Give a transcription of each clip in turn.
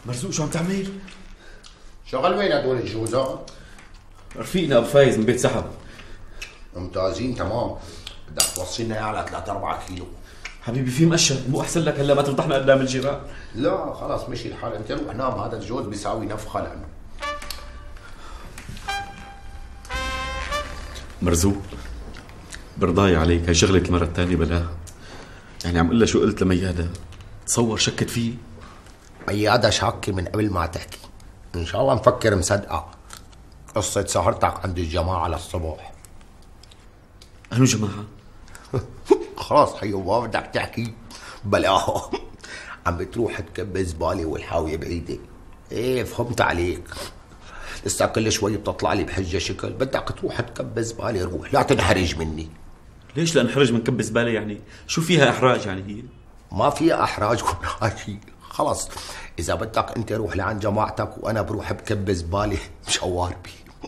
مرزوق شو عم تعمل؟ شغل وين هدول الجوزات؟ رفيقنا ابو فايز من بيت سحب. ممتازين تمام. بدك توصلنا اياه على 3-4 كيلو. حبيبي في مقشر، مو احسن لك هلا ما تفضحنا قدام الجيران؟ لا خلاص مشي الحال، انت روح نام، هذا الجوز بيساوي نفخه لانه. مرزوق برضاي عليك، هي شغلة المرة الثانية بلاها. يعني عم قل لها شو قلت لميادة، تصور شكت فيه. ميادة شاكة من قبل ما تحكي، ان شاء الله نفكر مصدقة. قصة سهرتك عند الجماعة للصبح. أنو جماعة؟ خلاص حيو ما بدك تحكي بلاها. عم بتروح تكب زبالة والحاوية بعيدة. ايه فهمت عليك. لسه كل شوي بتطلع لي بحجة شكل، بدك تروح تكب زبالة، روح لا تنحرج مني. ليش لانحرج من كب زبالة يعني؟ شو فيها إحراج يعني هي؟ ما فيها إحراج ولا شيء، خلص إذا بدك أنت روح لعند جماعتك وأنا بروح بكب زبالة بشواربي.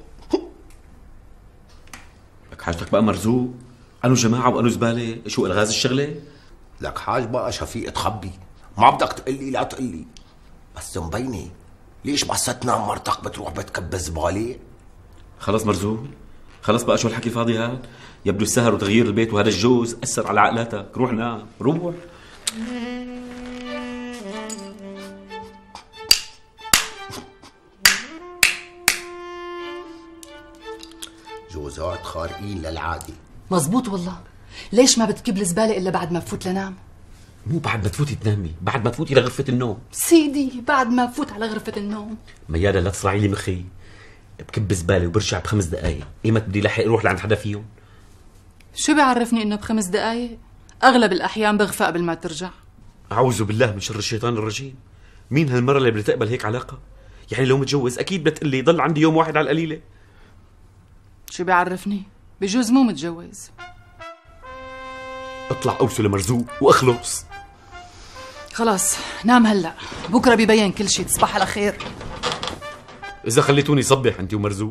لك حاجتك بقى مرزوق، أنو جماعة وأنو زبالة، شو ألغاز الشغلة؟ لك حاج بقى شفيق تخبي، ما بدك تقلي لا تقلي، بس مبينة. ليش بس تنام مرتك بتروح بتكب زبالة؟ خلص مرزوق، خلص بقى شو الحكي الفاضي هاد؟ يبدو السهر وتغيير البيت وهذا الجوز أثر على عقلاتك، روح نام، روح. جوزات خارقين للعادة. مزبوط والله. ليش ما بتكب الزبالة إلا بعد ما بفوت لنام؟ مو بعد ما تفوتي تنامي، بعد ما تفوتي لغرفة النوم. سيدي بعد ما بفوت على غرفة النوم. ميادة لا تصرعي لي مخي، بكب زبالة وبرجع ب5 دقايق، ايمت بدي لحق روح لعند حدا فيهم؟ شو بيعرفني إنه ب5 دقايق؟ أغلب الأحيان بغفى قبل ما ترجع. أعوذ بالله من شر الشيطان الرجيم. مين هالمرة اللي بدها تقبل هيك علاقة؟ يعني لو متجوز أكيد بتقلي ضل عندي يوم واحد على القليلة. شو بيعرفني؟ بجوز مو متجوز. اطلع أوسو لمرزوق وأخلص. خلاص نام هلأ، بكرة بيبين كل شيء. تصبح على خير. إذا خليتوني صبح أنت ومرزوق.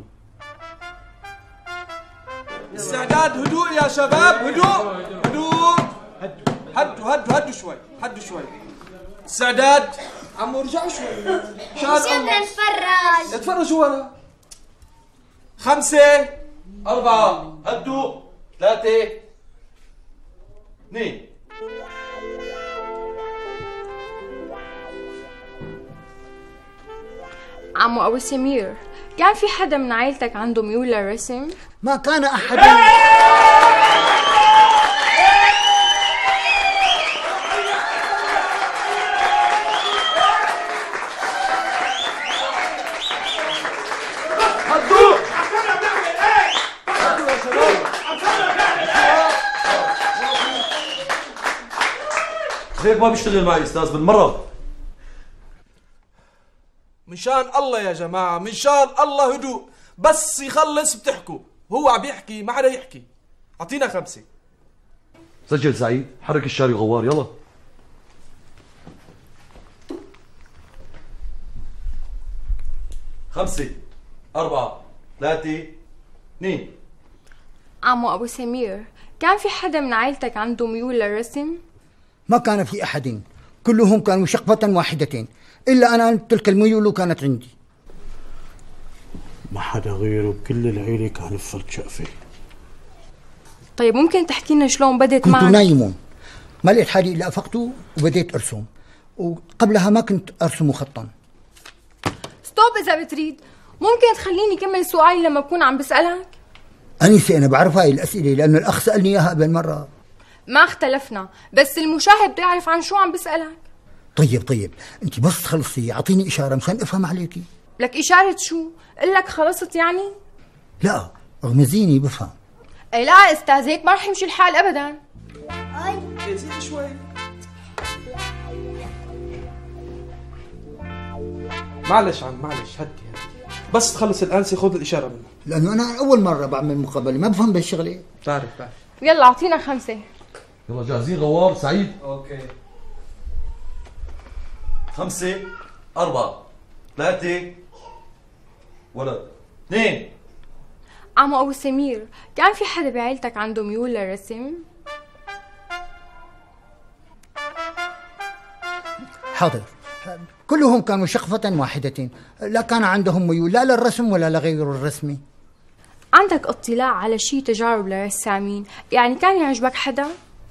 استعداد، هدوء يا شباب، هدوء هدوء. هدوا شوي، هدوا شوي. استعداد. عمو ارجعوا شوي. شلنا نتفرج. اتفرجوا ورا. 5 4 هدوا 3 2. عمو أبو سمير، كان في حدا من عائلتك عنده ميول للرسم؟ ما كان أحد. هيك ما بيشتغل معي استاذ بالمرة. من شان الله يا جماعة، من شان الله هدوء، بس يخلص بتحكوا، هو عم يحكي ما حدا يحكي. اعطينا 5. سجل سعيد، حرك الشاري غوار يلا. 5 4 3 2. عمو أبو سمير، كان في حدا من عائلتك عنده ميول للرسم؟ ما كان في أحد، كلهم كانوا شقفة واحدة، إلا أنا تلك الميول كانت عندي. ما حدا غيره بكل العيلة كان بفرد شقفة. طيب ممكن تحكي لنا شلون بدت معك؟ كنت نايم، ما لقيت حالي إلا أفقت وبديت أرسم، وقبلها ما كنت أرسم خطا. ستوب إذا بتريد، ممكن تخليني كمل سؤالي لما بكون عم بسألك؟ أنسي أنا بعرف هاي الأسئلة لأنه الأخ سألني إياها قبل مرة. ما اختلفنا، بس المشاهد بده يعرف عن شو عم بسألك. طيب أنت بس تخلصي أعطيني إشارة مشان أفهم عليكي. لك إشارة شو؟ قلك خلصت يعني؟ لا اغمزيني بفهم. اي لا استاذ، هيك ما رح يمشي الحال ابدا. اي زيد شوي. معلش عم معلش، هدي بس تخلص الانسه خذ الاشاره منه، لانه انا اول مره بعمل مقابله ما بفهم بهالشغله. بعرف. يلا اعطينا 5. يلا جاهزين غوار سعيد؟ اوكي. 5 4 3 ولا 2. عمو ابو سمير، كان في حدا بعيلتك عنده ميول للرسم؟ حاضر كلهم كانوا شقفة واحدة، لا كان عندهم ميول لا للرسم ولا لغير الرسم. عندك اطلاع على شي تجارب لرسامين؟ يعني كان يعجبك حدا؟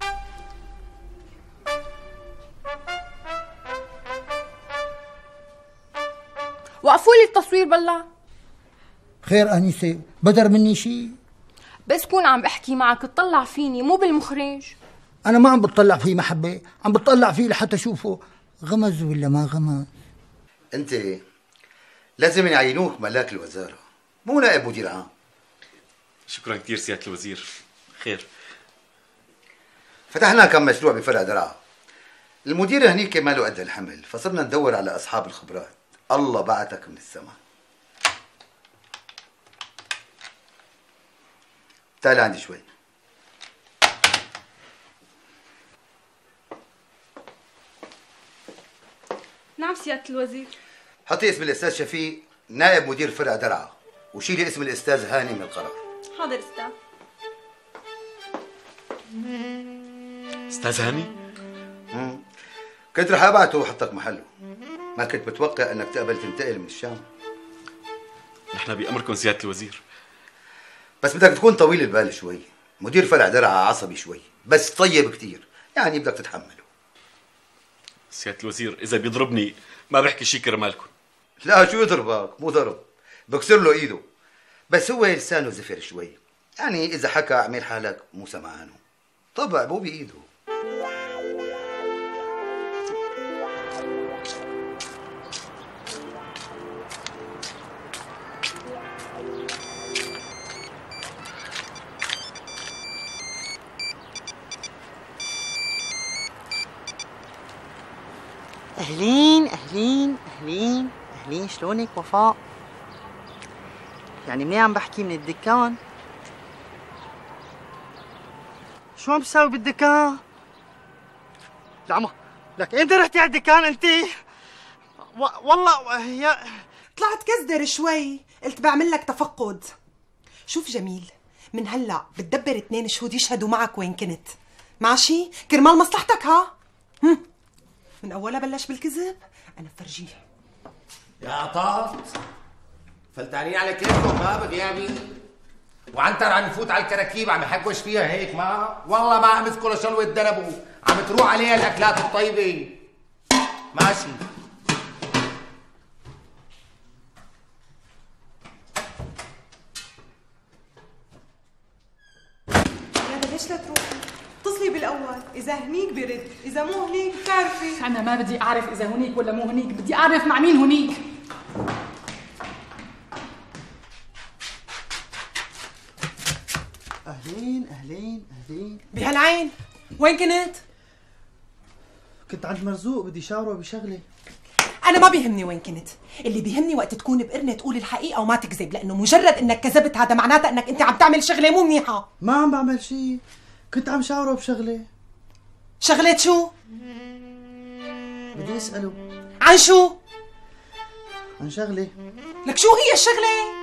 وقفوا لي التصوير بالله. خير أنيسة، بدر مني شي؟ بس كون عم بحكي معك تطلع فيني مو بالمخرج. أنا ما عم بتطلع فيه محبة، عم بتطلع فيه لحتى أشوفه غمز ولا ما غمز. أنت لازم يعينوك ملاك الوزارة، مو نائب مدير عام. شكرا كثير سيادة الوزير. خير. فتحنا كم مشروع بفرع درعا. المدير هنيك ما له قد الحمل، فصرنا ندور على أصحاب الخبرات. الله بعتك من السماء. تعال عندي شوي. نعم سيادة الوزير. حطي اسم الأستاذ شفيق نائب مدير فرع درعا، وشيلي اسم الأستاذ هاني من القرار. حاضر استاذ. استاذ هاني؟ كنت رح ابعته وحطك محله، ما كنت متوقع انك تقبل تنتقل من الشام. نحن بأمركم سيادة الوزير. بس بدك تكون طويل البال شوي. مدير فرع درعا عصبي شوي، بس طيب كتير، يعني بدك تتحمله. سيادة الوزير إذا بيضربني ما بحكي شي كرمالكم. لا شو يضربك؟ مو ضرب، بكسر له ايده. بس هو لسانه زفر شوي، يعني اذا حكى اعمل حالك مو سمعانه. طبع مو بايده. أهلين أهلين أهلين أهلين، شلونك وفاء؟ يعني منين عم بحكي من الدكان؟ شو عم بتساوي بالدكان؟ لعمة لك أنت رحتي على الدكان أنت؟ والله يا طلعت كزدر شوي، قلت بعمل لك تفقد. شوف جميل، من هلا بتدبر 2 شهود يشهدوا معك وين كنت، ماشي؟ كرمال مصلحتك ها؟ من اولها بلش بالكذب، انا بفرجيه. يا طاط فلتانين على كيفكم ما بغيابي، وعنتر عم يفوت على الكراكيب عم يحقوش فيها هيك. ما والله ما عم يذكروا شلوة دربوا، عم تروح عليها الاكلات الطيبه. ماشي يا ليش لا تروحي؟ اتصلي بالاول، اذا هنيك برد، اذا مو هنيك بتعرفي. انا ما بدي اعرف اذا هنيك ولا مو هنيك، بدي اعرف مع مين هنيك. أهلين أهلين أهلين. بهالعين وين كنت؟ كنت عند مرزوق بدي شاوره بشغله. أنا ما بيهمني وين كنت، اللي بيهمني وقت تكون بقرنة تقول الحقيقة وما تكذب، لأنه مجرد إنك كذبت هذا معناته إنك أنت عم تعمل شغلة مو منيحة. ما عم بعمل شيء، كنت عم شاوره بشغله. شغلة شو؟ بدي أسأله. عن شو؟ عن شغلة. لك شو هي الشغلة؟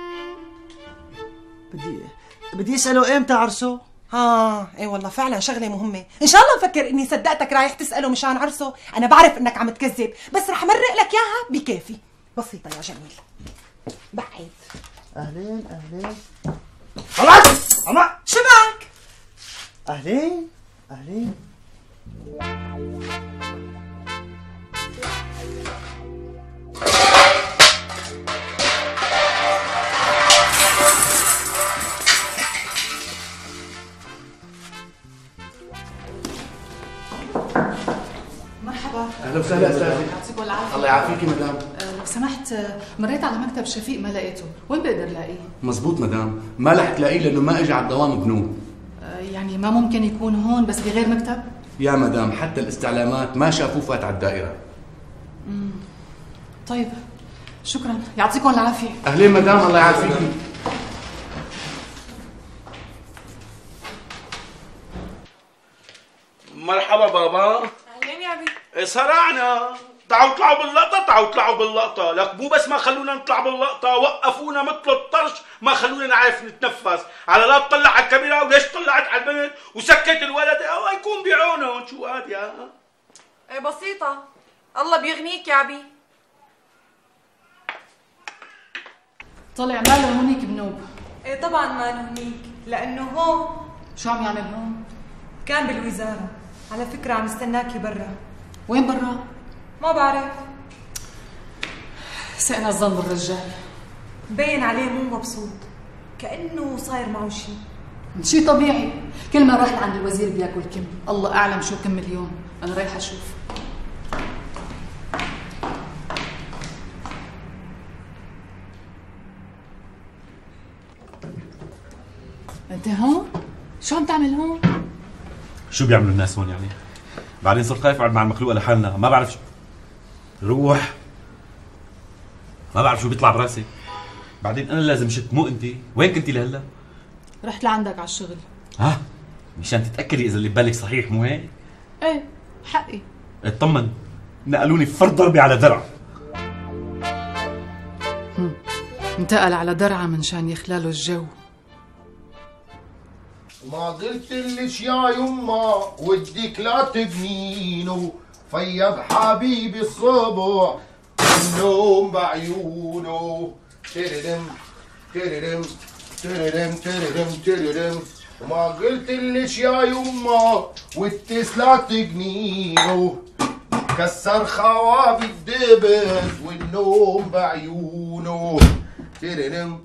بدي أسأله إمتى عرسه؟ ايه والله فعلا شغله مهمه. ان شاء الله مفكر اني صدقتك رايح تساله مشان عرسه. انا بعرف انك عم تكذب، بس رح مرق لك اياها بكافي. بسيطه يا جميل. بعد اهلين اهلين. خلاص انا شبك. اهلين اهلين. اهلا وسهلا استاذي. يعطيكم العافيه. الله يعافيكي مدام. لو سمحت، مريت على مكتب شفيق ما لقيته، وين بقدر لاقيه؟ مزبوط مدام، ما رح تلاقيه لانه ما اجى على الدوام بنوم. يعني ما ممكن يكون هون بس بغير مكتب؟ يا مدام حتى الاستعلامات ما شافوه فات على الدائره. طيب شكرا، يعطيكم العافيه. اهلين مدام، الله يعافيكي. مرحبا بابا. اهلين يا بي. صرعنا، تعالوا اطلعوا باللقطه، تعالوا اطلعوا باللقطه. لك مو بس ما خلونا نطلع باللقطه، وقفونا مثل الطرش، ما خلونا نعرف نتنفس. على لا تطلع على الكاميرا، وليش طلعت على البنت وسكت الولد؟ الله يكون بعونهم. شو هاد يا ايه بسيطه. الله بيغنيك يا عبي. طلع ماله هونيك بنوب؟ ايه طبعا ماله هونيك، لانه هون. شو عم يعمل هون؟ كان بالوزارة، على فكرة عم يستناكي برا. وين برا؟ ما بعرف. سئنا الظن بالرجال، مبين عليه مو مبسوط، كأنه صاير معه شيء. شيء طبيعي، كل ما راح لعند الوزير بياكل كم، الله اعلم شو كم مليون. انا رايحه اشوف. انت هون؟ شو عم تعمل هون؟ شو بيعملوا الناس هون يعني؟ بعدين صرت خايف اقعد مع المخلوقه لحالنا، ما بعرف شو. روح، ما بعرف شو بيطلع براسي. بعدين انا لازم شت مو انت. وين كنتي لهلا؟ رحت لعندك على الشغل. ها؟ مشان تتاكدي اذا اللي ببالك صحيح مو هيك؟ ايه حقي. اطمن، نقلوني فرد ضربي على درع. انتقل على درعه منشان يخلاله الجو. وما قلت ليش يا يما ودك لا تجنينه، فيض حبيبي الصبح النوم بعيونه. تررم تررم تررم تررم تررم. وما قلت ليش يا يما ودك لا تجنينه، كسر خوابي الدبس والنوم بعيونه. تررم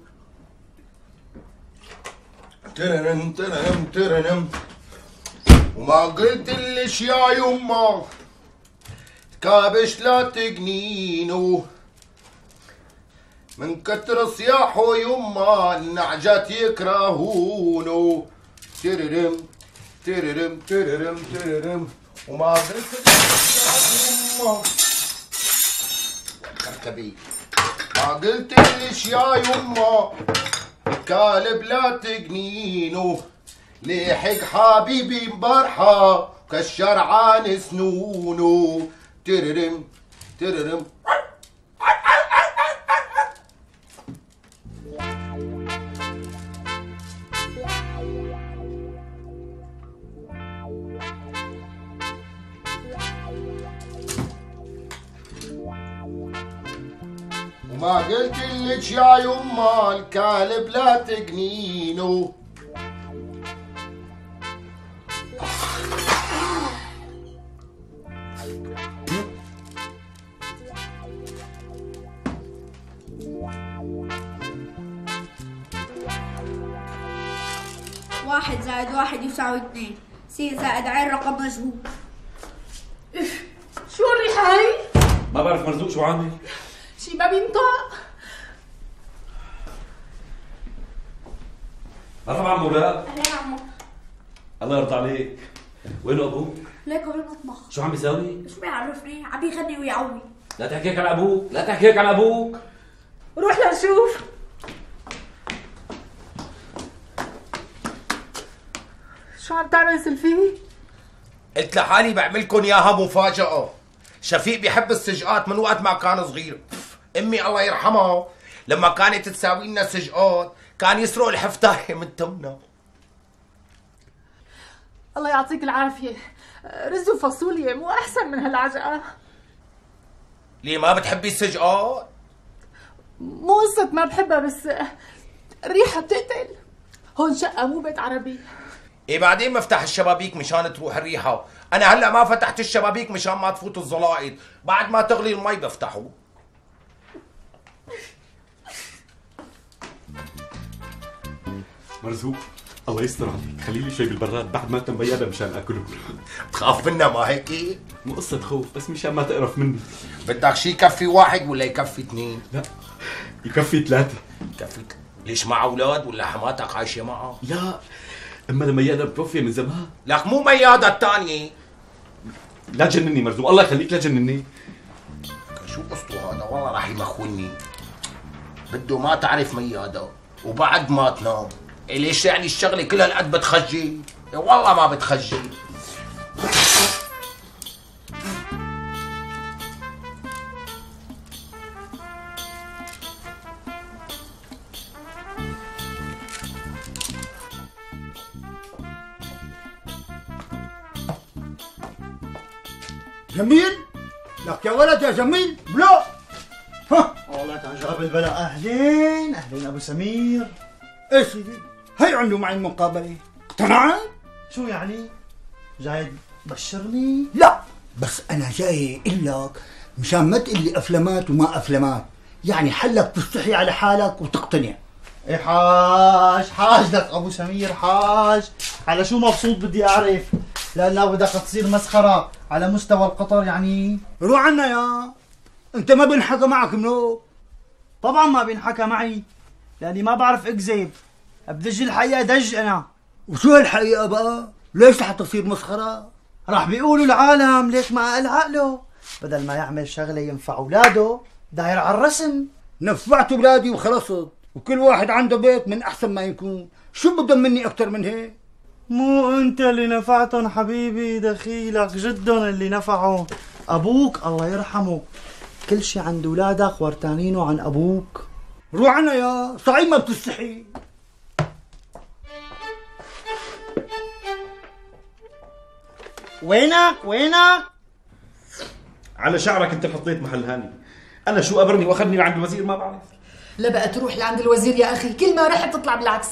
ترنم ترنم ترنم. وما قلت ليش يا يما كابش لا تجنينه، من كتر صياحه يما النعجات يكرهونه. تررم تررم تررم تررم. وما قلت ليش يا يما كركبي، ما قلت ليش يا يما كالب لا تجنينه، ليحق حبيبي مبرحة كشر عن سنونه. تررم تررم. وما قلت لك يا يما الكلب لا تجنينه. واحد زائد واحد يساوي 2، سين زائد عين رقم مجهول. شو الريحة هاي؟ ما بعرف مرزوق شو عامل؟ شي ما بينطق. مرحبا عمو راب. اهلين عمو. الله يرضى عليك. وينه ابوك؟ ليكو بالمطبخ. شو عم بيساوي؟ شو بيعرفني؟ عم بيغني ويعوي. لا تحكي هيك على ابوك، لا تحكي هيك على ابوك. روح لنشوف. شو عم تعمل سلفي؟ قلت لحالي بعملكم اياها مفاجأة. شفيق بيحب السجقات من وقت ما كان صغير. امي الله يرحمها لما كانت تساوي لنا سجقات كان يسرق الحفتاية من تمنا. الله يعطيك العافية، رز وفاصوليا مو أحسن من هالعجقة؟ ليه ما بتحبي السجقات؟ مو قصة ما بحبها، بس الريحة بتقتل. هون شقة مو بيت عربي. ايه بعدين بفتح الشبابيك مشان تروح الريحة. انا هلا ما فتحت الشبابيك مشان ما تفوت الزلائط، بعد ما تغلي المي بفتحه. مرزوق الله يستر عليك، خلي لي شيء بالبراد بعد ما تم بياضة مشان اكله. تخاف منا ما هيك؟ مو قصة خوف، بس مشان ما تقرف مني. بدك شي يكفي واحد ولا يكفي 2؟ لا يكفي 3. يكفي. ليش مع اولاد ولا حماتك عايشة معها؟ لا اما الميادة متوفية من زمان. لك مو ميادة الثانية. لا تجنني مرزوق، الله يخليك لا تجنني. شو قصته هذا؟ والله راح يمخوني. بده ما تعرف ميادة وبعد ما تنام. ليش يعني الشغلة كل هالقد بتخجل؟ والله ما بتخجل. جميل لك يا ولد يا جميل بلا. ها والله تعجب البلاء. اهلين اهلين ابو سمير. ايه سيدي هي عنده معي المقابله. اقتنعت؟ شو يعني؟ جاي تبشرني؟ لا بس انا جاي اقول لك مشان ما تقول لي افلامات وما افلامات، يعني حلك تستحي على حالك وتقتنع. ايه حاج لك ابو سمير حاج. على شو مبسوط بدي اعرف، لانه بدك تصير مسخره على مستوى القطر يعني. روح عنا يا انت ما بنحكى معك منو؟ طبعا ما بينحكى معي لاني ما بعرف اكذب، بدج الحقيقه دج انا. وشو هالحقيقه بقى؟ ليش رح تصير مسخره؟ راح بيقولوا العالم ليش ما قال عقله، بدل ما يعمل شغله ينفع اولاده داير على الرسم. نفعت اولادي وخلصت، وكل واحد عنده بيت من احسن ما يكون، شو بدهم مني اكثر من هيك؟ مو انت اللي نفعتهم حبيبي، دخيلك جدهم اللي نفعوا. ابوك الله يرحمه كل شي عند اولادك ورتانينه عن ابوك. روح عنا يا صعيب ما بتستحي. وينك؟ على شعرك انت حطيت محل هاني. انا شو قبرني واخذني لعند الوزير ما بعرف. لا بقى تروح لعند الوزير يا اخي، كل ما رحت تطلع بالعكس.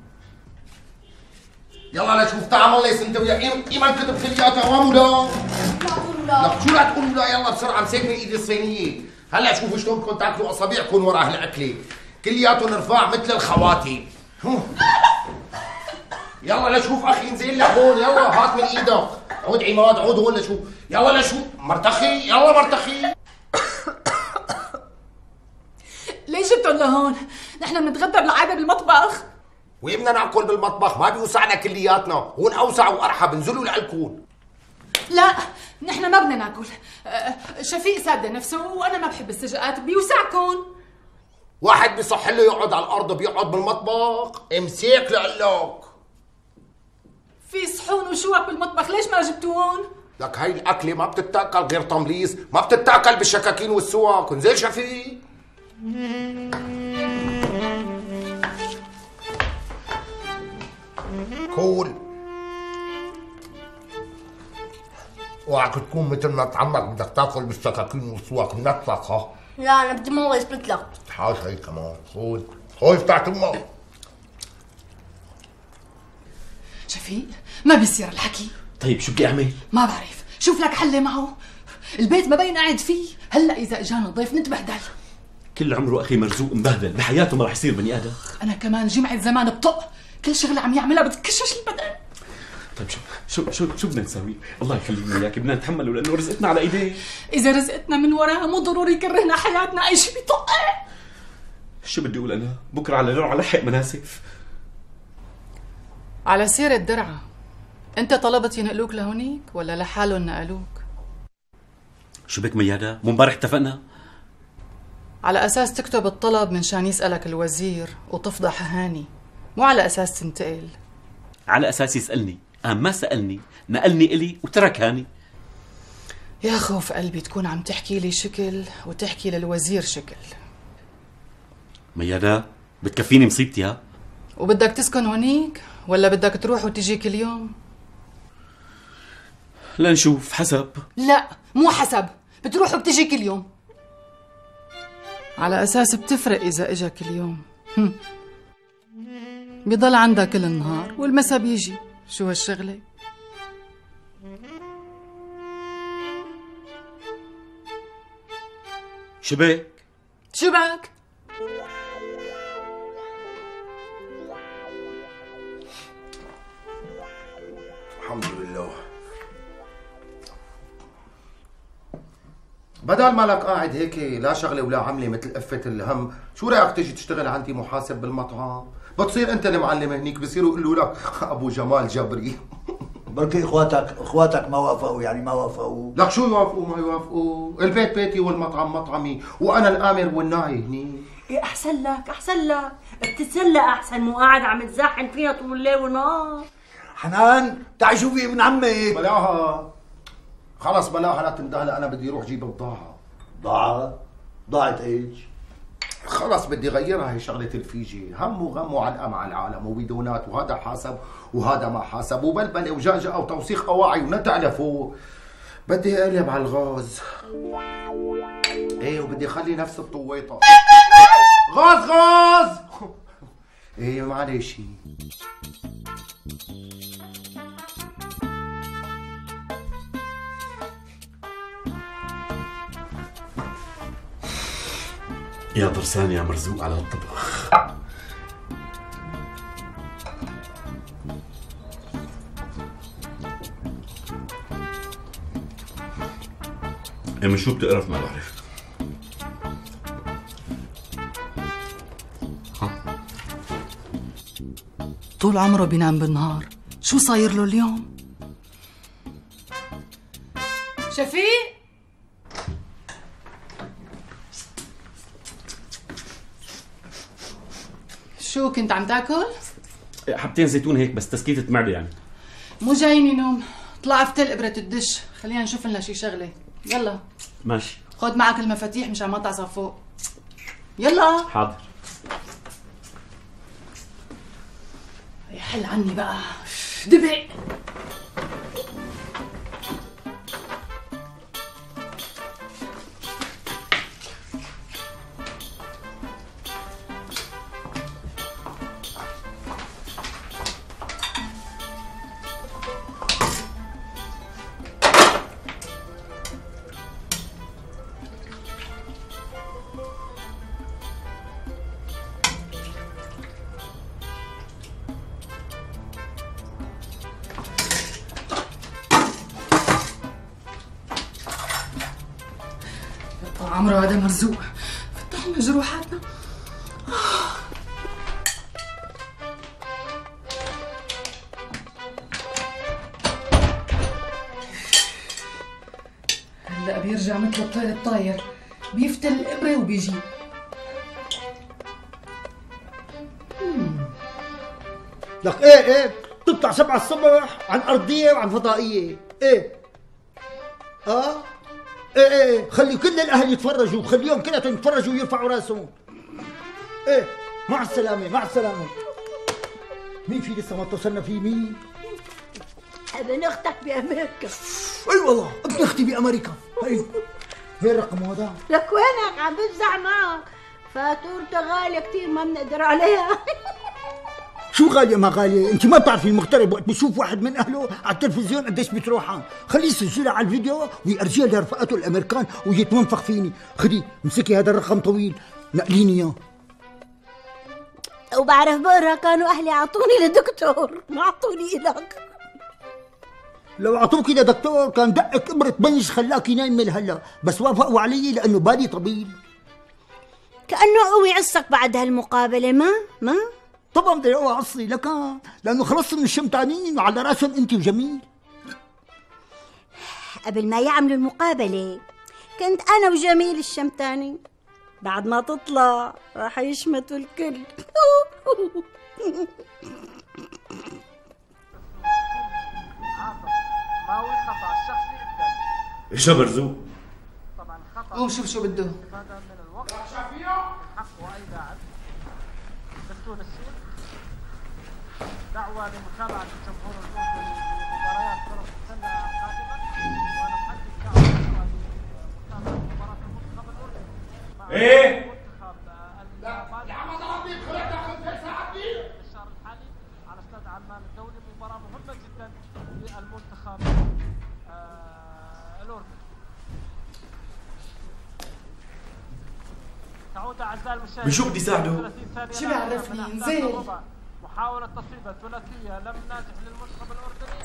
يلا لشوف تعال الله يسلمك ويا ايمان كتب كلياتها وامو لا. لك شو لا تقولوا لا يلا بسرعه مسك من ايدي الصينيه. هلا شوفوا شلون بدكم تاكلوا اصابعكم ورا اهالاكله، كلياتهم رفاع مثل الخواتم. يلا لشوف اخي انزل لهون يلا هات من ايدك. عود عماد عود هون لشوف يلا لشوف مرتخي يلا مرتخي. ليش جبتهم لهون؟ نحن بنتغدى بالعاده بالمطبخ. وين بدنا ناكل بالمطبخ؟ ما بيوسعنا كلياتنا، هون اوسع وارحب، انزلوا لعلكم. لا نحن ما بدنا ناكل. شفيق ساد نفسه وانا ما بحب السجقات، بيوسعكم. واحد بيصح له يقعد على الارض بيقعد بالمطبخ؟ امسك لقلك. في صحون وشوك بالمطبخ، ليش ما جبتوهم؟ لك هاي الاكله ما بتتاكل غير تمليص، ما بتتاكل بالشكاكين والسواك، انزل شفيق. كول اوعك تكون مثل ما عمك بدك تاكل بالسكاكين والسواك منطلق. ها لا انا بدي ماما يثبت لك. حاج هي كمان خذ خذ تحت امك. شفيق ما بيصير الحكي. طيب شو بدي اعمل؟ ما بعرف، شوف لك حل معه. البيت ما بين قاعد فيه، هلا اذا اجانا ضيف نتبهدل. كل عمره اخي مرزوق مبهدل، بحياته ما رح يصير بني ادم. انا كمان جمعة زمان بطق، كل شغله عم يعملها بتكشش البدن. طيب شو بدنا نسوي؟ الله يخلينا اياك، بدنا نتحمله لانه رزقتنا على ايديه. اذا رزقتنا من وراها مو ضروري يكرهنا حياتنا، اي شيء بيطق. شو بدي اقول انا؟ بكره على لون على حق مناسف. على سيرة درعا، انت طلبت ينقلوك لهونيك ولا لحالهم نقلوك؟ شو بك ميادة؟ مو امبارح اتفقنا؟ على اساس تكتب الطلب من شان يسألك الوزير وتفضح هاني، مو على اساس تنتقل. على اساس يسألني، ما سألني، نقلني الي وترك هاني. يا خوف قلبي تكون عم تحكي لي شكل وتحكي للوزير شكل. ميادة بتكفيني مصيبتي ها؟ وبدك تسكن هونيك ولا بدك تروح وتجي كل يوم؟ لنشوف حسب. لا مو حسب، بتروح وبتجي كل يوم. على اساس بتفرق اذا اجا كل يوم. بيضل عندها كل النهار والمسا بيجي، شو هالشغله؟ شبك؟ شبك؟ الحمد لله. بدل ما لك قاعد هيك لا شغله ولا عمله مثل قفه الهم، شو رايك تيجي تشتغل عندي محاسب بالمطعم؟ بتصير انت المعلم هنيك، بصيروا يقولوا لك ابو جمال جبري. بركي اخواتك ما وافقوا، يعني ما وافقوا. لك شو يوافقوا ما يوافقوا؟ البيت بيتي والمطعم مطعمي، وانا الامر والناهي هني. إيه احسن لك بتتسلى احسن مو قاعد عم تزحن فيها طول الليل والنهار. حنان تعي شوفي ابن عمك. بلاها خلص بلاها لا تندهلها، انا بدي اروح جيب البضاعه. ضاعت ايش؟ خلص بدي غيرها، هي شغله الفيجي، هم وغم وعلقه مع العالم وبدونات، وهذا حاسب وهذا ما حاسب، وبلبله وجاجه وتوسيخ اواعي ونتع لفوق. بدي اقلب على الغاز. ايه وبدي اخلي نفس الطويطه. غاز غاز. ايه معلش. يا ضرسان يا مرزوق على الطبخ. من شو بتقرف ما بعرف. طول عمره بينام بالنهار، شو صاير له اليوم؟ شفيق، شو كنت عم تاكل؟ حبتين زيتون هيك بس تسكيتة معدة يعني. مو جايني نوم، طلع افتل ابرة الدش، خلينا نشوف لنا شي شغلة. يلا ماشي. خد معك المفاتيح مشان ما تعصب فوق. يلا. حاضر. حل عني بقى. دبق. عمرو هذا مرزوق، فتح لنا جروحاتنا. هلا بيرجع مثل الطير الطاير، بيفتل الابره وبيجي. لك ايه تطلع 7 الصبح عن ارضيه وعن فضائيه. ايه ايه خلي كل الاهل يتفرجوا، خليهم كلهم يتفرجوا ويرفعوا راسهم. ايه مع السلامه مع السلامه. مين في لسه ما اتصلنا فيه؟ مين؟ ابن اختك بامريكا. اي والله ابن اختي بامريكا. هي الرقم هذا. لك وينك عم بفزع معك؟ فاتورته غاليه كثير ما بنقدر عليها. شو غالية ما غالية؟ انت ما بتعرفي المغترب وقت بشوف واحد من اهله على التلفزيون قديش بتروحها، خليه يسجلها على الفيديو ويرجيها لرفقاته الامريكان ويتمنفخ فيني. خدي امسكي هذا الرقم طويل نقليني اياه. وبعرف بقرا كانوا اهلي اعطوني لدكتور، ما اعطوني الك. لو اعطوكي لدكتور كان دقك ابرة بنج خلاكي نايمة لهلا، بس وافقوا علي لانه بالي طويل. كانه قوي عصك بعد هالمقابلة. ما طبعا بدي اقوى عصي لك، لانه خلصت من الشمتانين وعلى راسهم انت وجميل. قبل ما يعملوا المقابلة كنت انا وجميل الشمتاني، بعد ما تطلع راح يشمتوا الكل. ايش يا مرزوق؟ قوم شوف شو بده. دعوة لمتابعة الجمهور الأردني لمباريات كرة السلة القادمة، ونحدد دعوة لمتابعة مباراة المنتخب الأردني. إيه؟ لا يا عم ضربني خلينا ناخذ ساعة الشهر الحالي على استاد عمان الدولي، مباراة مهمة جدا للمنتخب الأردني. تعود أعزائي المشاهدين. بشو بدي ساعده؟ شو بيعرفني؟ انزل. محاولة تصويبة ثلاثية لم ناجح للمنتخب الأردني،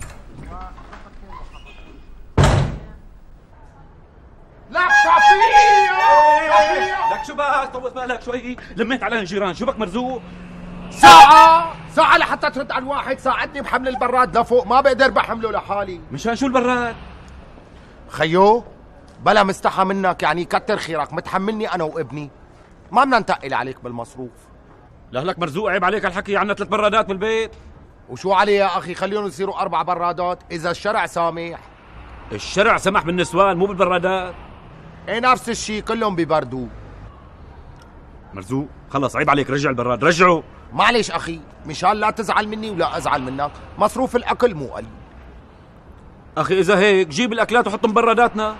لك شفيق لك شو بك؟ طوت بالك شوي، لميت على الجيران، شو بك مرزوق؟ ساعة لحتى ترد على الواحد، ساعدني بحمل البراد لفوق، ما بقدر بحمله لحالي. مشان شو البراد؟ خيو بلا مستحى منك، يعني كتر خيرك متحملني انا وابني، ما بدنا نتقل عليك بالمصروف. لك مرزوق عيب عليك هالحكي، عنا 3 برادات بالبيت. وشو عليه يا اخي، خليهم يصيروا 4 برادات اذا الشرع سامح. الشرع سمح بالنسوان مو بالبرادات. ايه نفس الشيء كلهم ببردوا. مرزوق خلص عيب عليك، رجع البراد رجعه. معلش اخي، مشان لا تزعل مني ولا ازعل منك، مصروف الاكل مو قليل. اخي اذا هيك جيب الاكلات وحط مبرداتنا.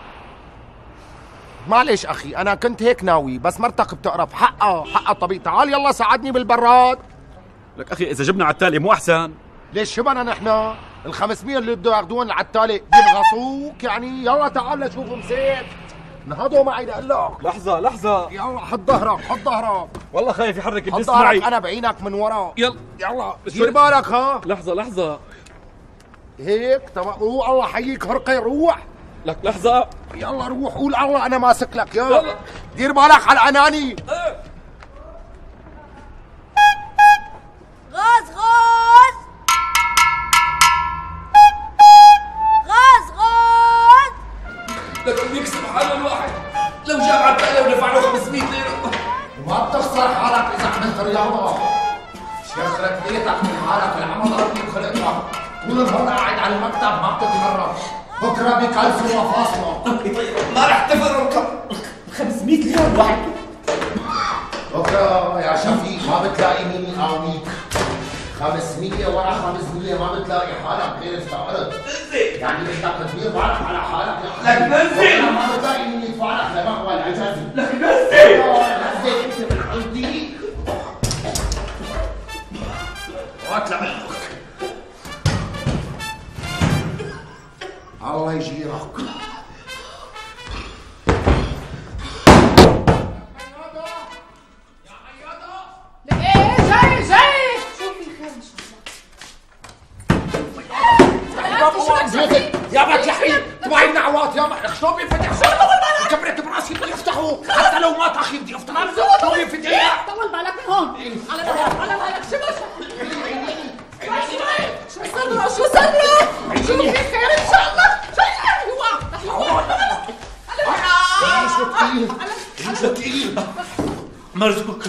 معلش اخي انا كنت هيك ناوي، بس مرتك بتقرف حقها الطبيب. تعال يلا ساعدني بالبراد. لك اخي اذا جبنا على التالي مو احسن؟ ليش شبنا نحن؟ ال500 اللي بده ياخذوهم على التالي بينغصوك يعني؟ يلا تعال لشوف مسيت. نهضوا معي لأقول لك. لحظة يلا حط ظهرك. والله خايف يحرك حط الدس معي. ظهرك انا بعينك من ورا. يلا دير بالك ها. لحظة هيك تمام. روح الله حييك هرقي روح. لك لحظة. يلا روح قول الله انا ماسك لك. يلا دير بالك على الاناني. غاز لك بيكسب حاله الواحد لو جاب على التالي ودفع له 500 ليرة. ما بتخسر حالك اذا عملت رياضة. شيخرك بيتك من حالك العمل ربي خلقك. طول النهار قاعد على المكتب ما بتتحرك. بكره بكلسوا مفاصلك. ما رح تفرق 500 ليرة الواحد. بكره يا شفيق ما بتلاقي مين يقاويك. 500 ورا 500 ما بتلاقي حالك غير استعرض. يعني بدك تدير بالك على حالك. لك نزل. ما بتلاقي مين يدفع لك لمقوى العجازي. لك نزل. نزل انت من عندي. واطلع من الله يجيرك. لك ايه جاي شوفي خير ان شاء الله. يا بك يا حبيبي تبعي النعوات يا بك. شلون بينفتح؟ كبرت براسي بدي افتحه حتى لو ما تاخي بدي افتحه. شلون بينفتح؟ طول بالك من هون. على بالك شو صدره شوفي خير ان شاء الله. مرزوق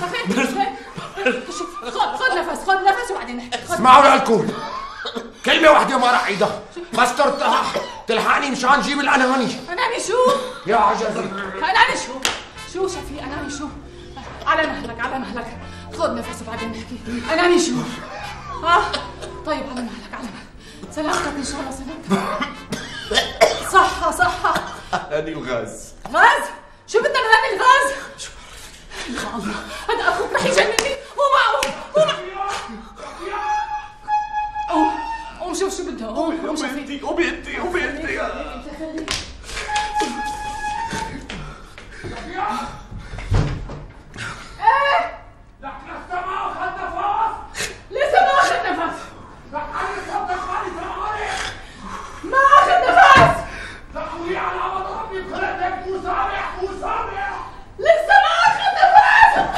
خذ نفس وبعدين نحكي. اسمعوا لكم كلمة واحدة ما راح عيدها. بس تلحقني مشان جيب الأناني. أناني شو؟ يا عجزي. أناني شو شفيق أناني شو؟ على مهلك خذ نفس وبعدين نحكي. أناني شو؟ طيب على مهلك سلامتك إن شاء الله سلامتك. صحة هذه الغاز. غاز؟ شو بدنا من هذا الغاز؟ يا الله هذا أخوك رح يجنني. مو معقول قوم شوف شو بده. قوم شفيق. قومي انت لسه ما اخذ نفس. ما اخذ نفس. تقوي على عمد ربي بخلقتك مو سامع. لسه ما اخذ نفس.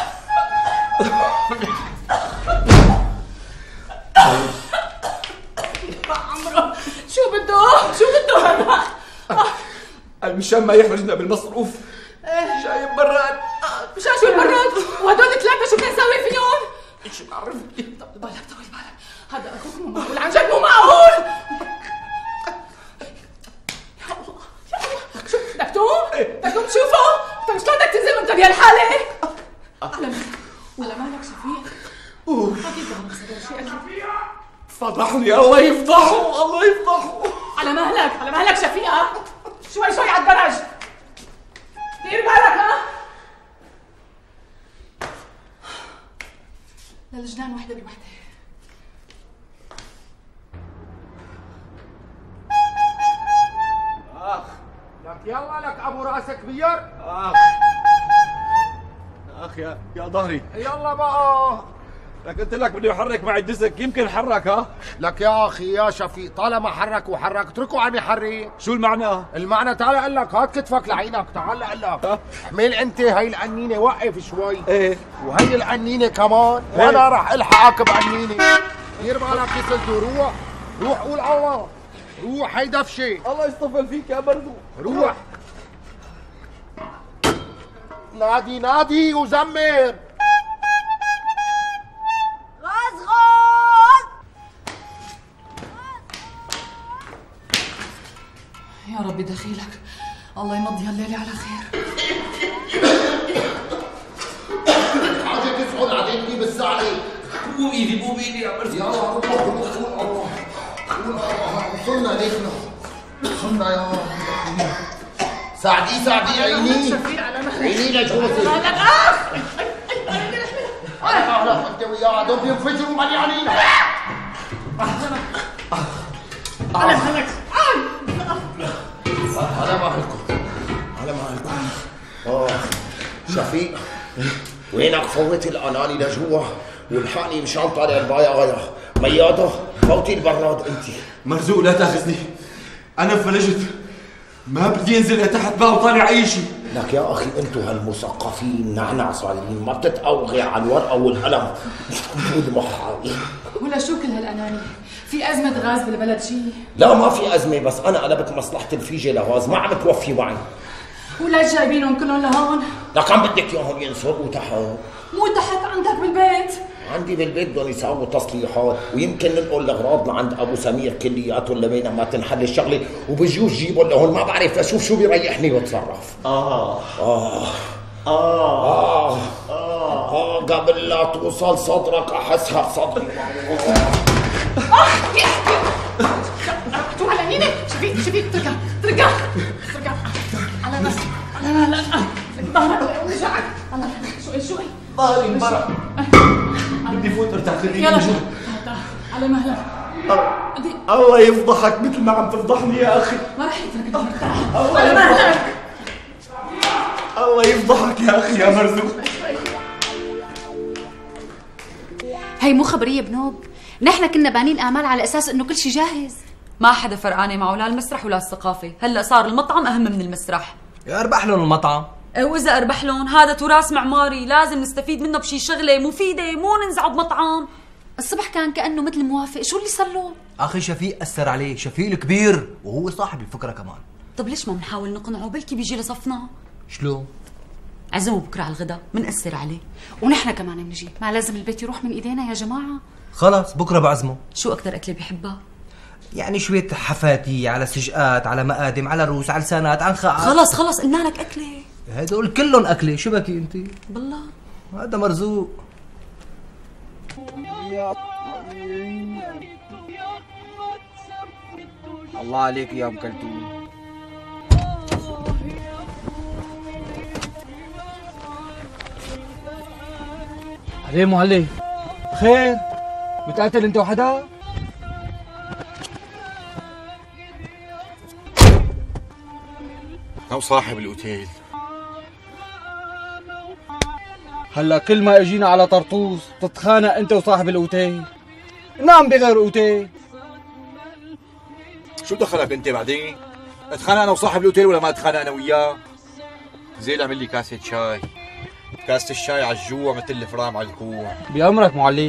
عمرو شو بده هذا؟ المشان ما يحرجنا بالمصروف جايب براد. مشان شو البراد؟ وهدول 3 شو بدنا نسوي فيهم؟ شو بعرفني. طول بالك هذا اخوك مو معقول عن جد مو معقول. يا الله شو بدك تقوم تشوفه؟ طيب شلون بدك تنزل وانت بهالحالة؟ على مالك شفيق. اكيد بدنا نصير شيء. فضحني. الله يفضحه. على مهلك شفيقة. شوي على الدرج. دير بالك للجنان وحدة بوحدة. لك يلا لك ابو راس كبير. اخ يا ظهري. يلا بقى. لك قلت لك بده يحرك معي الدسك يمكن حرك. لك يا اخي يا شفيق طالما حرك اتركه عم يحرك. شو المعنى؟ المعنى تعال اقول لك هات كتفك لعينك. تعال اقول لك احمل انت هاي القنينه وقف شوي. ايه وهي القنينه كمان. وانا راح الحقك بقنينه. دير بالك يسلتوا. روح قول الله. روح هي دفشه. الله يصطفل فيك يا مرزوق. روح نادي وزمر. غاز يا ربي دخيلك. الله يمضي هالليلة على خير. حاجة تسعد عليك بالساعة. مو بإيدي يا مرزوق. يلا روح قول الله. وصلنا ليكنا. خلنا يا ساعدي عيني عيني لجوزي انا انت وياه هدول بينفجروا مليانين على مهلك على مهلكم شفيق وينك فوت الاناني لجوا والحقني مشان طالع البايع مياضه فوتي البراد انت. مرزوق لا تاخذني، انا فلجت ما بدي انزل لتحت بقى وطالع اي شيء. لك يا اخي انتو هالمثقفين نعنع صايرين، ما بتتقوغي على الورقه والقلم والمحاوي. ولا شو كل هالانانيه؟ في ازمه غاز بالبلد شيء؟ لا ما في ازمه، بس انا قلبت مصلحه الفيجه لغاز ما عم توفي معي. ولا جايبينهم كلهم لهون؟ لك عم بدك اياهم ينصبوا تحت؟ مو تحت عندك بالبيت؟ عندي بالبيت بدهم يساووا تصليحات، ويمكن ننقل الاغراض لعند ابو سمير كلياتهم لبين ما تنحل الشغله، وبجوز جيبهم لهون ما بعرف، اشوف شو بيريحني واتصرف. قبل لا توصل صدرك احسها صدري. شو على مينك؟ شفيق تركع على بس لا ظهرك وجعك. شو ظهري انبرق بدي فوت ارتاح. خليني يلا على مهلك. الله يفضحك مثل ما عم تفضحني يا اخي. ما رح يتركك مرتاح على مهلك. الله يفضحك يا اخي يا مرزوق. هي مو خبريه بنوب، نحن كنا بانين اعمال على اساس انه كل شيء جاهز. ما حدا فرقانه معه لا المسرح ولا الثقافه، هلا صار المطعم اهم من المسرح. اربح لهم المطعم. واذا اربح لهم هذا تراث معماري لازم نستفيد منه بشي شغله مفيده، مو ننزعه بمطعم. الصبح كان كانه مثل موافق، شو اللي صار له؟ اخي شفيق اثر عليه، شفيق الكبير وهو صاحب الفكره كمان. طب ليش ما بنحاول نقنعه؟ بلكي بيجي لصفنا. شلون؟ عزمه بكره على الغداء، منأثر عليه. ونحن كمان بنجي، ما لازم البيت يروح من ايدينا يا جماعه. خلص بكره بعزمه. شو اكثر اكله بيحبها؟ يعني شويه حفاتي على سجقات على مقادم على روس على لسانات على نخاعات. خلص قلنا لك اكله. هدول كلهم اكله، شو بكي انت؟ بالله هذا مرزوق. الله عليك يا ام كلثوم. علي معلي خير؟ متقاتل انت وحدا؟ أو صاحب الأوتيل. هلا كل ما اجينا على طرطوس تتخانق انت وصاحب الاوتيل. نعم بغير اوتيل. شو دخلك أنت بعدين؟ اتخانق أنا وصاحب الأوتيل ولا ما اتخانق أنا وياه؟ زين اعمل لي كاسة شاي. كاسة الشاي على الجوع مثل الفرام على الكوع. بأمرك معلي.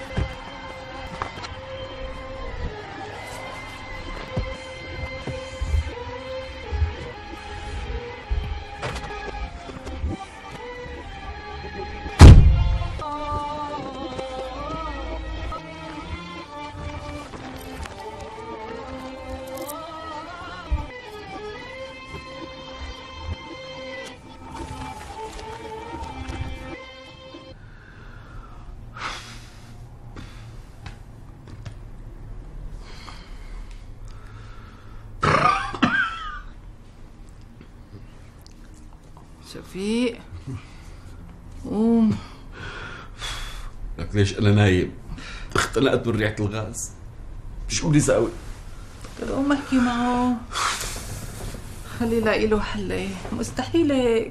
شفيق قوم. لك ليش انا نايم؟ اختنقت من ريحه الغاز، شو بدي اساوي؟ قوم احكي معه، خليه يلاقي له حل. مستحيل هيك.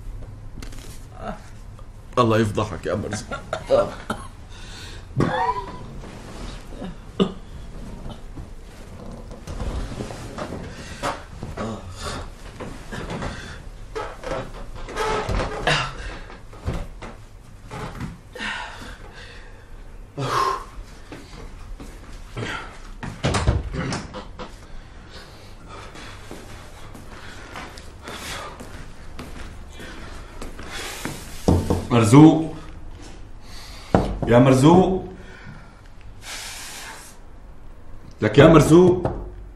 الله يفضحك يا مرزوق. مرزوق يا مرزوق، لك يا مرزوق.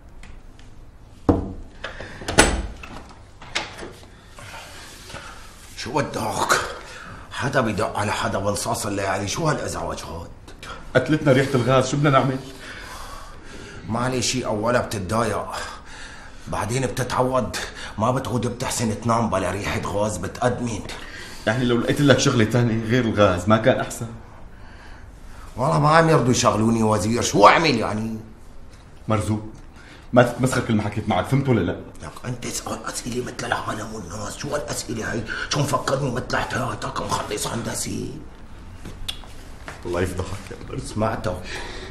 شو بدك؟ حدا بدق على حدا بالصاص الليالي، شو هالازعاج هاد؟ قتلتنا ريحة الغاز، شو بدنا نعمل؟ ما علي شي، اولا بتتضايق، بعدين بتتعود، ما بتعود بتحسن تنام بلا ريحة غاز بتأدمن. يعني لو لقيت لك شغلة تانية غير الغاز ما كان أحسن؟ والله ما عم يرضوا يشغلوني وزير، شو أعمل يعني؟ مرزوق ما تتمسخر كل ما حكيت معك، فهمت ولا لا؟ لك أنت تسأل أسئلة مثل العالم والناس، شو هالأسئلة هي؟ شو مفكرني مثل احتياطك مخلص هندسي؟ الله يفضحك يا مرزوق. سمعتك.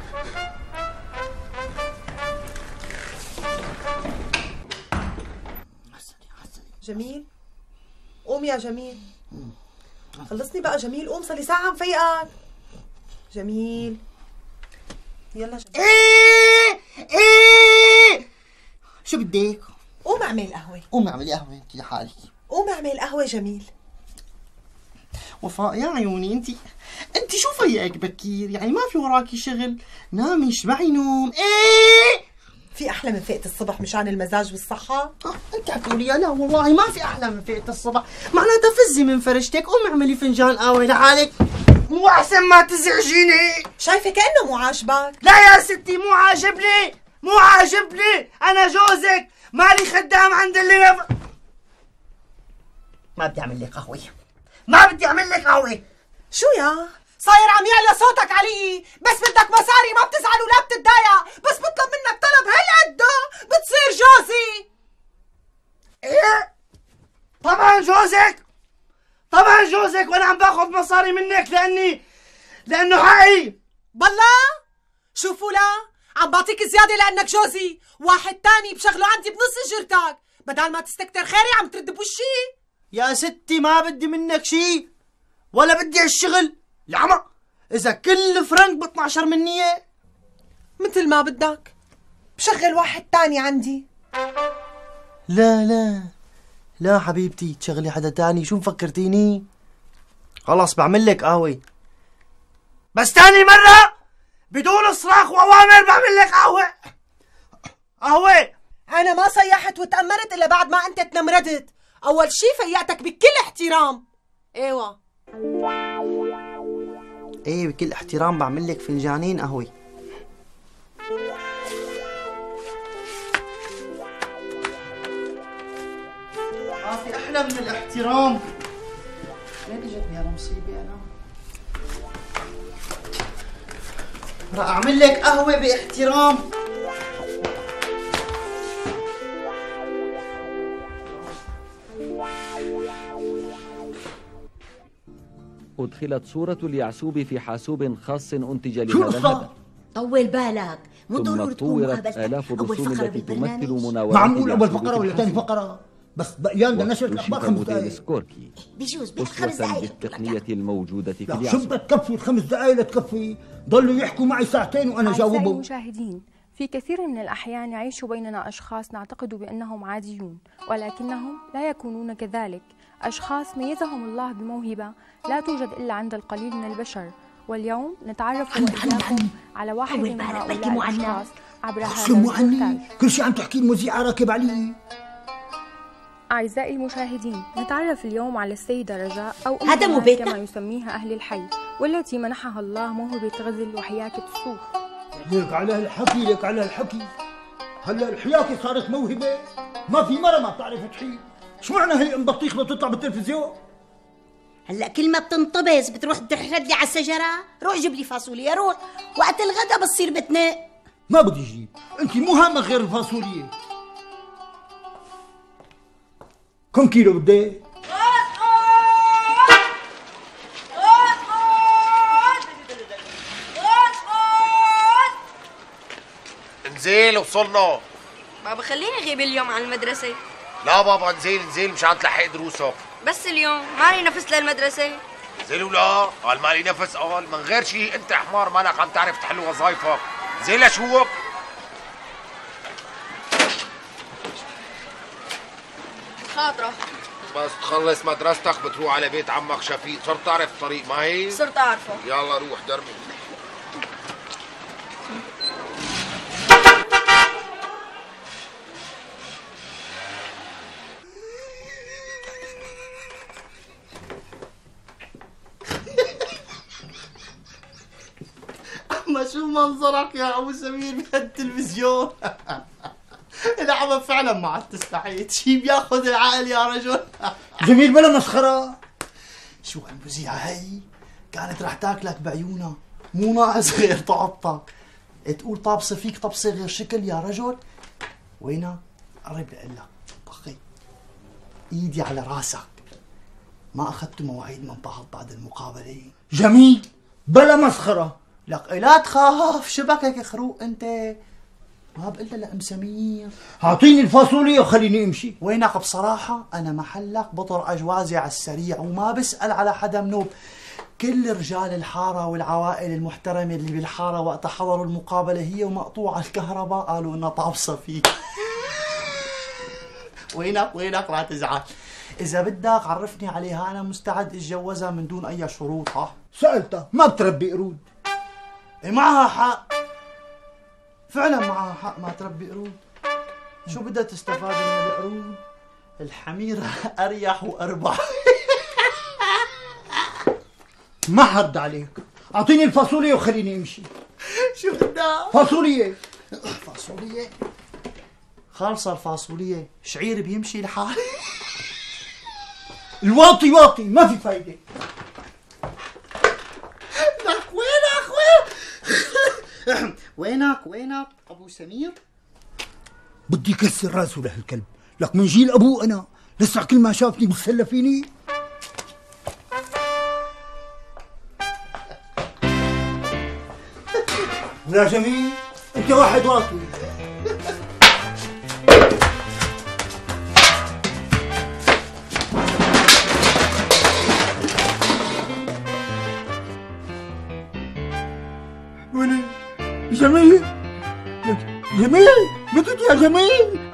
جميل قوم يا جميل، خلصني بقى جميل، قوم صار لي ساعة مفيقك. جميل يلا جميل. شو بدك؟ قوم اعمل قهوة. قوم اعملي قهوة انت لحالك. قوم اعمل قهوة جميل. وفاء يا عيوني انت شو فيقك بكير؟ يعني ما في وراكي شغل؟ نامي اشبعي نوم. في احلى من فئة الصبح مشان المزاج والصحة؟ انت حتقولي لا والله ما في احلى من فئة الصبح، معناتها فزي من فرشتك، قومي اعملي فنجان قهوة لحالك، مو احسن ما تزعجيني. شايفة كأنه مو عاجبك. لا يا ستي مو عاجبني، انا جوزك، مالي خدام عند اللي ما بدي اعمل لك قهوة، ما بدي اعمل لك قهوة. شو يا؟ صاير عم يعلى صوتك علي، بس بدك مصاري ما بتزعل ولا بتتضايق، بس بطلب منك طلب هالقده بتصير جوزي. ايه؟ طبعا جوزك وانا عم باخذ مصاري منك لانه حقي. بالله شوفوا لا عم بعطيك زياده لانك جوزي، واحد تاني بشغله عندي بنص اجرتك، بدل ما تستكتر خيري عم ترد بوشي. يا ستي ما بدي منك شي ولا بدي هالشغل العمى، اذا كل فرنك ب 12 منية مثل ما بدك، بشغل واحد تاني عندي. لا حبيبتي تشغلي حدا تاني، شو مفكرتيني؟ خلاص بعمل لك قهوة، بس تاني مرة بدون صراخ واوامر بعمل لك قهوة. انا ما صيحت وتأمرت الا بعد ما انت تنمردت، اول شي فيقتك بكل احترام. ايوه بكل احترام بعمل لك فنجانين قهوة. ما في احلى من الاحترام. ليه اجتني هالمصيبة انا؟ رح اعمل لك قهوة باحترام. أدخلت صورة اليعسوب في حاسوب خاص أنتج لهذا الهدف. طول بالك، مو ضروري تكون طورت آلاف الرسوم التي تمثل مناورات. ما عم نقول أول فقرة ولا ثاني فقرة، بس بقيان بدنا نشرة الأخبار 5 دقائق. سكوركي بجوز ب 5 دقائق بالتقنية الموجودة في اليعسوب. شو بدها تكفي 5 دقائق لتكفي؟ ضلوا يحكوا معي ساعتين وأنا جاوبهم. أعزائي المشاهدين، في كثير من الأحيان يعيش بيننا أشخاص نعتقد بأنهم عاديون، ولكنهم لا يكونون كذلك. أشخاص ميزهم الله بموهبة لا توجد إلا عند القليل من البشر، واليوم نتعرف وإياكم على واحد من هؤلاء الأشخاص عبر هذا الريبورتاج. كل شيء عم تحكي المذيعة راكب علي. أعزائي المشاهدين، نتعرف اليوم على السيدة رجاء أو أم هذا مو جمال بيتنا. كما يسميها أهل الحي، والتي منحها الله موهبة غزل وحياكة الصوف. ليك على هالحكي، هلا الحياكة صارت موهبة؟ ما في مرة ما بتعرف تحيي، شو معنى هي ام بطيخ بدها تطلع بالتلفزيون؟ هلا كل ما بتنطبز بتروح تحرد لي على الشجرة، روح جيب لي فاصوليا، روح وقت الغدا بتصير بتنق. ما بدي اجيب، انت مو هامة غير الفاصولية. كم كيلو بدي؟ نزيل وصلنا. بابا خليني اغيب اليوم عن المدرسة. لا بابا نزيل مشان تلحق دروسك. بس اليوم مالي نفس للمدرسة. نزيل ولا قال مالي نفس، قال من غير شيء انت حمار مالك عم تعرف تحل وظايفك. نزيل لشوك. خاطرة. بس تخلص مدرستك بتروح على بيت عمك شفيق، صرت تعرف الطريق ما هي؟ صرت اعرفه. يلا روح دربي. ما شو منظرك يا ابو سمير بهالتلفزيون؟ العمى فعلا ما عاد تستحيت، شي بياخذ العقل يا رجل. جميل بلا مسخرة. شو هالمذيعة هي؟ كانت رح تاكلك بعيونها، مو ناقص غير طابطك. تقول طابصة فيك طبصة غير شكل يا رجل. وينها؟ قرب لقلك. طخي ايدي على راسك. ما اخذتوا مواعيد من بعد المقابلة؟ جميل بلا مسخرة. لك لا تخاف، شبكك خروق انت. ما بقلها لأم سمير اعطيني الفاصوليا وخليني امشي. وينك بصراحة؟ انا محلك بطر اجوازي على السريع وما بسأل على حدا منوب. كل رجال الحارة والعوائل المحترمة اللي بالحارة وقت حضروا المقابلة هي ومقطوعة الكهرباء قالوا انها طابصة فيك. وينك لا تزعل. إذا بدك عرفني عليها، أنا مستعد أتجوزها من دون أي شروط. ها سألتها ما بتربي قرود. معها حق، فعلا معها حق، ما تربي قرود. شو بدها تستفاد من القرود؟ الحميرة أريح وأربح. ما حرد عليك، أعطيني الفاصوليا وخليني امشي. شو بدك؟ فاصوليا. فاصوليا خالصة الفاصوليا، شعير بيمشي لحاله. الواطي واطي ما في فايدة. لك وينك أبو سمير؟ بدي كسر راسه لهالكلب، لك من جيل أبوه أنا لسه كل ما شافني بتسلى فيني. يا جميل أنت واحد واطي. جميل لقيت يا جميل.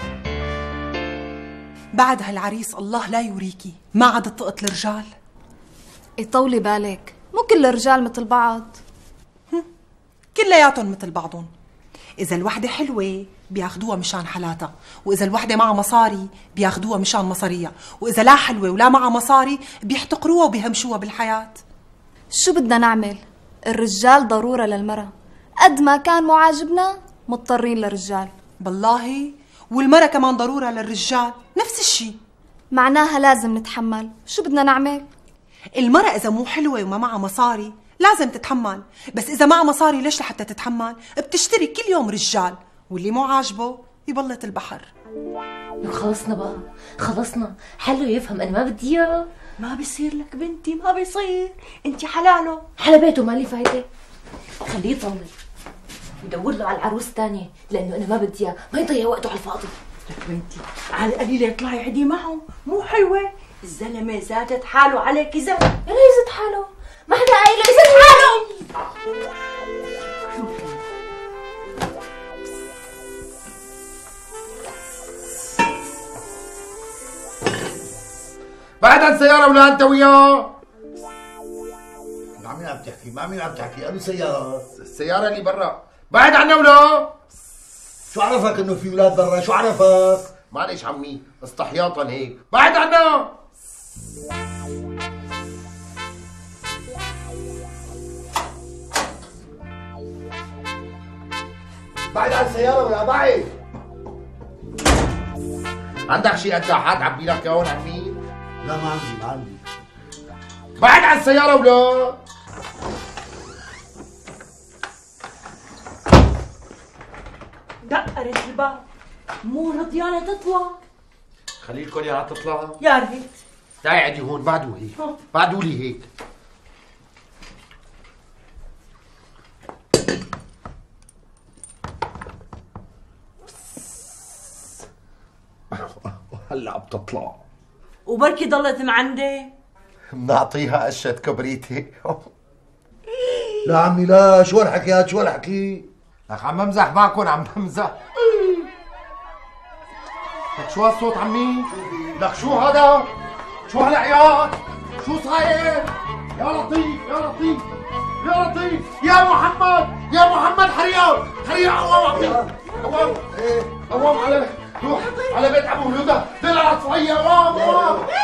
بعد هالعريس الله لا يوريكي ما عاد طقت الرجال. طولي بالك، مو كل الرجال مثل بعض. كلياتهم مثل بعضهم. إذا الوحدة حلوة بياخدوها مشان حالاتها، وإذا الوحدة معها مصاري بياخدوها مشان مصاريها، وإذا لا حلوة ولا معها مصاري بيحتقروها وبيهمشوها بالحياة. شو بدنا نعمل؟ الرجال ضرورة للمرأة، قد ما كان معاجبنا مضطرين للرجال. بالله والمرأة كمان ضرورة للرجال نفس الشيء. معناها لازم نتحمل. شو بدنا نعمل؟ المرأة إذا مو حلوة وما معها مصاري لازم تتحمل، بس إذا معها مصاري ليش لحتى تتحمل؟ بتشتري كل يوم رجال، واللي مو عاجبه يبلط البحر. خلصنا بقى، خلصنا. حلو يفهم أنا ما بدي إياه. ما بيصير لك بنتي، ما بيصير. انت حلاله حلبيته ما لي فايدة. خليه يطول ودور له على العروس الثانية، لأنه أنا ما بدي إياه، ما يضيع وقته على الفاضي. لك بنتي على القليلة اطلعي عدي معه، مو حلوة. الزلمة زادت حاله عليك زاد. يلا يزد حاله، ما حدا قايل له يزد حاله. بعد عن سيارة ولا أنت وياه؟ مع مين عم تحكي؟ مع مين عم تحكي؟ أبي سيارة. السيارة اللي برا، بعد عنا ولا؟ شو عرفك إنه في ولاد برا؟ شو عرفك؟ معلش عمي، استحياطا هيك، بعد عنا. بعد عن السيارة ولا بعد؟ عندك شيء قداحات عبي لك هون عمي؟ لا ما عندي. بعد عن السيارة ولا؟ دقرت الباب، مو رضيانة تطلع. خليلكم يا تطلع. يا ريت. تعي عدي هون، بعدوا هيك، بعدوا لي هيك. هلا بتطلع. وبركي ضلت معندي. بنعطيها قشة كبريتي. لا عمي لا، شو هالحكيات؟ شو هالحكي؟ لك عم بمزح معكم، عم بمزح. لك شو هالصوت عمي؟ لك شو هذا؟ شو هالعياط؟ شو صاير؟ يا لطيف يا لطيف يا لطيف يا محمد حريقة قوام عمي، قوام على روح على بيت ابو هدى، طلعت صغير قوام